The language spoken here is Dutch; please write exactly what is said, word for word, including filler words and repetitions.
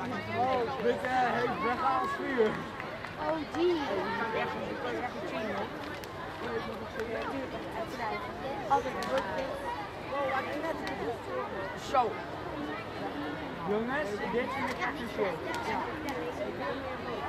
Oh, dit uh, heet Brega als vuur. Oh, die. Oh, die kan echt niet, kan echt niet zien, hoor. Altijd een Zo. Jongens, dit vind ik echt een shit. Ja.